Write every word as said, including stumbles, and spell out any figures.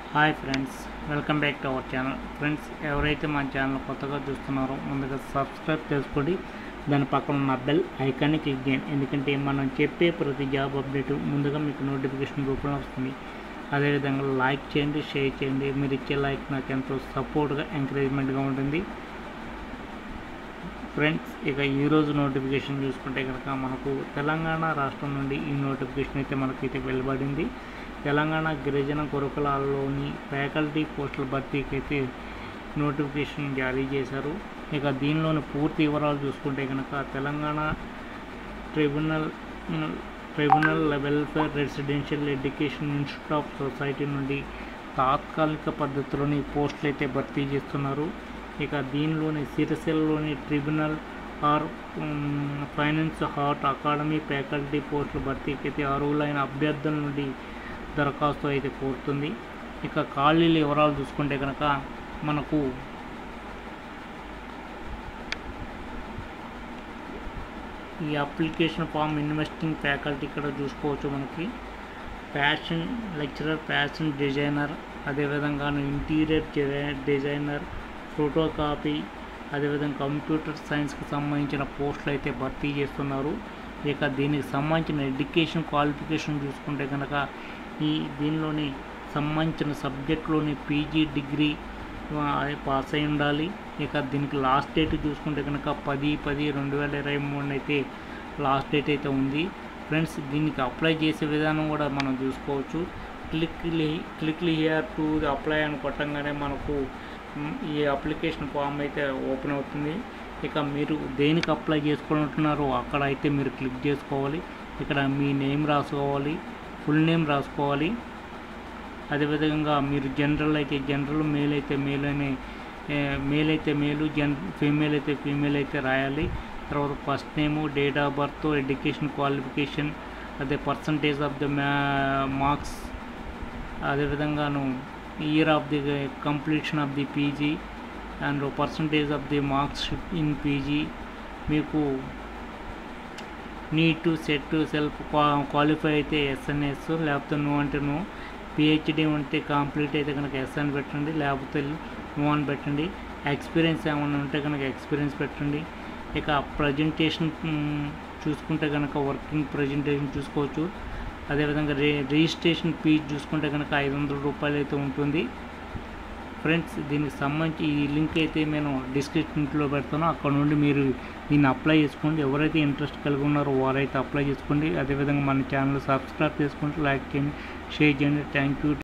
Hi friends, welcome back to our channel. Friends, ఎవరైతే మన channel కొత్తగా చూస్తున్నారో ముందుగా సబ్స్క్రైబ్ చేసుకోండి. దాని పక్కన ఉన్న బెల్ ఐకాన్ని క్లిక్ చేయండి. ఎందుకంటే మనం చెప్పే ప్రతి జాబ్ అప్డేట్ ముందుగా మీకు నోటిఫికేషన్ రూపంలో వస్తుంది. అదేవిధంగా లైక్ చేయండి, షేర్ చేయండి. మీరు ఇచ్చే లైక్ నాకు ఎంతో సపోర్ట్గా, ఎంకరేజ్మెంట్గా ఉంటుంది. ఫ్రెండ్స్, ఇక ఈరోజు నోటిఫికేషన్ చూసుకుంటే కనుక మనకు తెలంగాణ రాష్ట్రం నుండి ఈ నోటిఫికేషన్ అయితే మనకైతే వెలువడింది. తెలంగాణ గిరిజన గురుకులాల్లోని ఫ్యాకల్టీ పోస్టుల భర్తీకి అయితే నోటిఫికేషన్ జారీ చేశారు. ఇక దీనిలోని పూర్తి వివరాలు చూసుకుంటే కనుక Telangana tribunal tribunal welfare residential education institute of society నుండి తాత్కాలిక పద్ధతిలోని పోస్టులు అయితే భర్తీ చేస్తున్నారు. ఇక దీనిలోని సిరిసిల్లలోని tribunal R finance heart academy faculty పోస్టుల భర్తీకి అయితే అర్హులైన అభ్యర్థుల నుండి దరఖాస్తు అయితే కోరుతుంది. ఇక ఖాళీల వివరాలు చూసుకుంటే కనుక మనకు ఈ అప్లికేషన్ ఫామ్ ఇన్వెస్టింగ్ ఫ్యాకల్టీ ఇక్కడ చూసుకోవచ్చు. మనకి ఫ్యాషన్ లెక్చరర్, ఫ్యాషన్ డిజైనర్, అదేవిధంగా ఇంటీరియర్ డిజైనర్, ఫోటోకాపీ, అదేవిధంగా కంప్యూటర్ సైన్స్కి సంబంధించిన పోస్టులు అయితే భర్తీ చేస్తున్నారు. ఇక దీనికి సంబంధించిన ఎడ్యుకేషన్ క్వాలిఫికేషన్ చూసుకుంటే కనుక ఈ దీనిలోని సంబంధించిన సబ్జెక్టులోని పీజీ డిగ్రీ పాస్ అయి ఉండాలి. ఇక దీనికి లాస్ట్ డేట్ చూసుకుంటే కనుక పది పది రెండు వేల ఇరవై మూడు అయితే లాస్ట్ డేట్ అయితే ఉంది. ఫ్రెండ్స్, దీనికి అప్లై చేసే విధానం కూడా మనం చూసుకోవచ్చు. Click click here to apply అని కొట్టంగానే మనకు ఈ అప్లికేషన్ ఫామ్ అయితే ఓపెన్ అవుతుంది. ఇక మీరు దేనికి అప్లై చేసుకుంటున్నారో అక్కడ అయితే మీరు క్లిక్ చేసుకోవాలి. ఇక్కడ మీ నేమ్ రాసుకోవాలి, ఫుల్ నేమ్ రాసుకోవాలి. అదేవిధంగా మీరు జనరల్ అయితే జనరల్, మేల్ అయితే మేల్ అని మేల్ అయితే మేలు, జన్ ఫీమేల్ అయితే ఫీమేల్ అయితే రాయాలి. తర్వాత first name, date of birth, education qualification, అదే పర్సంటేజ్ ఆఫ్ ద మార్క్స్, అదేవిధంగాను year of the completion of the PG and percentage of the marks in PG. మీకు need to set self qualify అయితే SNS, లేకపోతే నువ్వు అంటే నువ్వు, PhD ఉంటే complete అయితే కనుక ఎస్ అని పెట్టండి, లేకపోతే నువ్వు అని పెట్టండి. ఎక్స్పీరియన్స్ ఏమైనా ఉంటే కనుక ఎక్స్పీరియన్స్ పెట్టండి. ఇక ప్రజెంటేషన్ చూసుకుంటే కనుక వర్కింగ్ ప్రజెంటేషన్ చూసుకోవచ్చు. అదేవిధంగా రే రిజిస్ట్రేషన్ ఫీజు చూసుకుంటే కనుక ఐదు వందల రూపాయలు అయితే ఉంటుంది. ఫ్రెండ్స్, దీనికి సంబంధించి ఈ లింక్ అయితే నేను డిస్క్రిప్షన్లో పెడతాను. అక్కడ నుండి మీరు దీన్ని అప్లై చేసుకోండి. ఎవరైతే ఇంట్రెస్ట్ కలిగి ఉన్నారో వారైతే అప్లై చేసుకోండి. అదేవిధంగా మన ఛానల్ సబ్స్క్రైబ్ చేసుకోండి, లైక్ చేయండి, షేర్ చేయండి. Thank you.